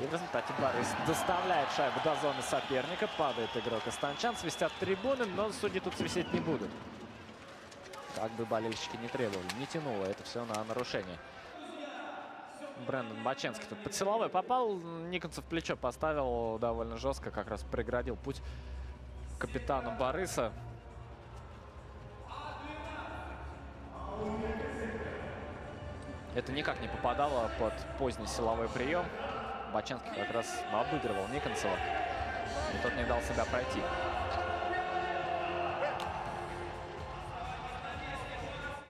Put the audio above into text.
И в результате Борис доставляет шайбу до зоны соперника. Падает игрок Астанчан. Свистят трибуны, но судьи тут свистеть не будут. Как бы болельщики не требовали. Не тянуло это все на нарушение. Брэндон Баченский тут под силовой попал. Никонцев плечо поставил довольно жестко. Как раз преградил путь капитану Бориса. Это никак не попадало под поздний силовой прием. Баченский как раз обыгрывал Никонцева. И тот не дал себя пройти.